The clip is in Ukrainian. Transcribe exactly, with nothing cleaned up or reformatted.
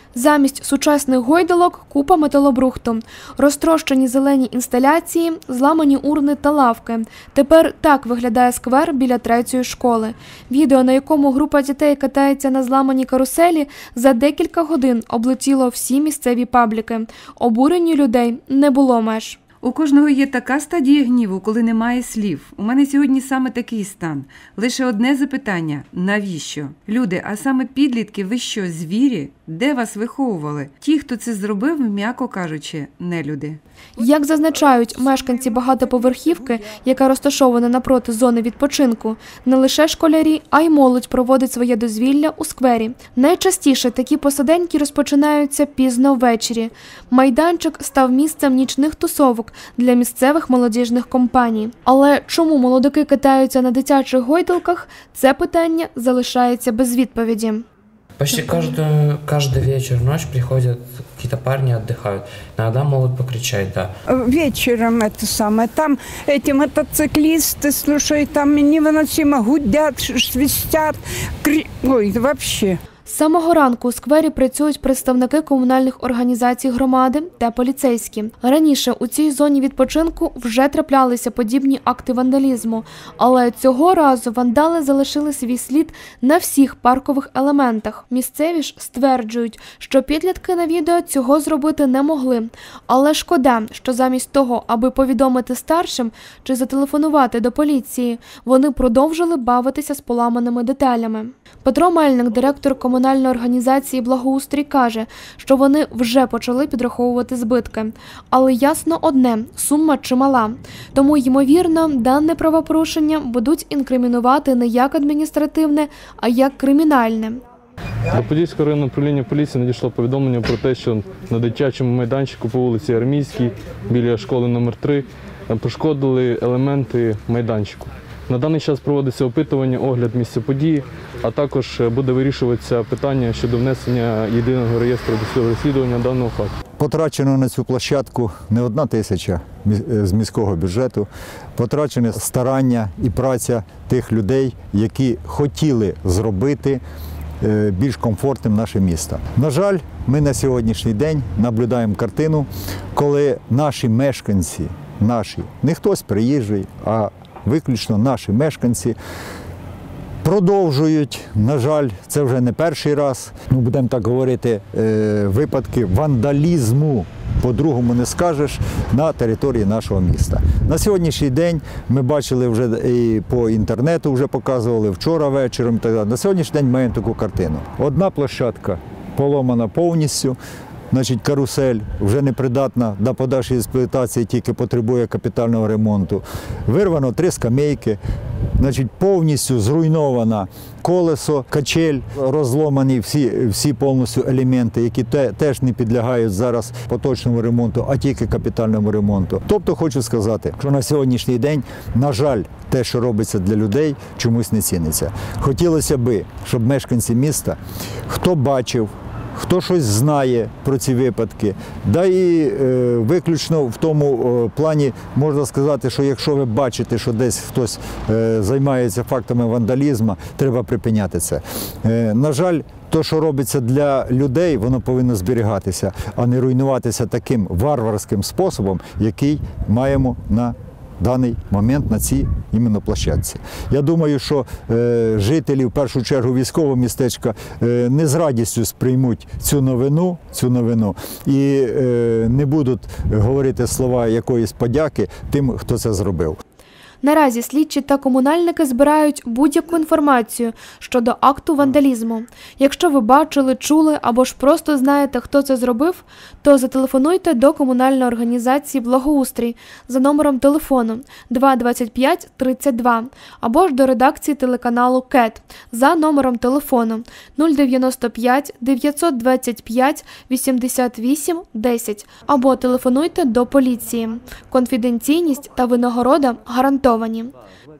Замість сучасних гойдалок – купа металобрухту. Розтрощені зелені інсталяції, зламані урни та лавки. Тепер так виглядає сквер біля третьої школи. Відео, на якому група дітей катається на зламаній каруселі, за декілька годин облетіло всі місцеві пабліки. Обуренню людей не було меж. У кожного є така стадія гніву, коли немає слів. У мене сьогодні саме такий стан. Лише одне запитання – навіщо? Люди, а саме підлітки, ви що, звірі? Де вас виховували? Ті, хто це зробив, м'яко кажучи, нелюди. Як зазначають мешканці багатоповерхівки, яка розташована напроти зони відпочинку, не лише школярі, а й молодь проводить своє дозвілля у сквері. Найчастіше такі посиденьки розпочинаються пізно ввечері. Майданчик став місцем нічних тусовок для місцевих молодіжних компаній. Але чому молодики катаються на дитячих гойдалках – це питання залишається без відповіді. Почти каждую, каждый вечер, ночь приходят какие-то парни, отдыхают. Иногда могут покричать, да. Вечером это самое. Там эти мотоциклисты, слушай, там невыносимо гудят, свистят. Кри... Ой, вообще. З самого ранку у сквері працюють представники комунальних організацій громади та поліцейські. Раніше у цій зоні відпочинку вже траплялися подібні акти вандалізму, але цього разу вандали залишили свій слід на всіх паркових елементах. Місцеві ж стверджують, що підлітки на відео цього зробити не могли. Але шкода, що замість того, аби повідомити старшим чи зателефонувати до поліції, вони продовжили бавитися з поламаними деталями. Петро Мельник, директор комунальної організації «Благоустрій», каже, що вони вже почали підраховувати збитки. Але ясно одне – сума чимала. Тому, ймовірно, дане правопорушення будуть інкримінувати не як адміністративне, а як кримінальне. До Подільського районного управління поліції надійшло повідомлення про те, що на дитячому майданчику по вулиці Армійській, біля школи номер три, пошкодили елементи майданчику. На даний час проводиться опитування, огляд місця події, а також буде вирішуватися питання щодо внесення єдиного реєстру досудового розслідування даного факту. Потрачено на цю площадку не одна тисяча з міського бюджету, потрачені старання і праця тих людей, які хотіли зробити більш комфортним наше місто. На жаль, ми на сьогоднішній день наблюдаємо картину, коли наші мешканці, наші, не хтось приїжджий, а виключно наші мешканці продовжують, на жаль, це вже не перший раз, ну, будемо так говорити, випадки вандалізму, по-другому не скажеш, на території нашого міста. На сьогоднішній день ми бачили вже і по інтернету, вже показували вчора вечором, так далі. На сьогоднішній день маємо таку картину. Одна площадка поломана повністю, значить, карусель вже непридатна до подальшої експлуатації, тільки потребує капітального ремонту. Вирвано три скамейки, значить, повністю зруйновано колесо, качель, розломані всі, всі повністю елементи, які те, теж не підлягають зараз поточному ремонту, а тільки капітальному ремонту. Тобто хочу сказати, що на сьогоднішній день, на жаль, те, що робиться для людей, чомусь не ціниться. Хотілося б, щоб мешканці міста, хто бачив, хто щось знає про ці випадки, да і е, виключно в тому е, плані можна сказати, що якщо ви бачите, що десь хтось е, займається фактами вандалізму, треба припиняти це. Е, на жаль, те, що робиться для людей, воно повинно зберігатися, а не руйнуватися таким варварським способом, який маємо на даний момент на цій іменно площадці. Я думаю, що е, жителі, в першу чергу військового містечка, е, не з радістю сприймуть цю новину, цю новину і е, не будуть говорити слова якоїсь подяки тим, хто це зробив. Наразі слідчі та комунальники збирають будь-яку інформацію щодо акту вандалізму. Якщо ви бачили, чули або ж просто знаєте, хто це зробив, то зателефонуйте до комунальної організації «Благоустрій» за номером телефону два двадцять п'ять тридцять два або ж до редакції телеканалу КЕТ за номером телефону нуль дев'яносто п'ять дев'ятсот двадцять п'ять вісімдесят вісім десять або телефонуйте до поліції. Конфіденційність та винагорода гарантовані.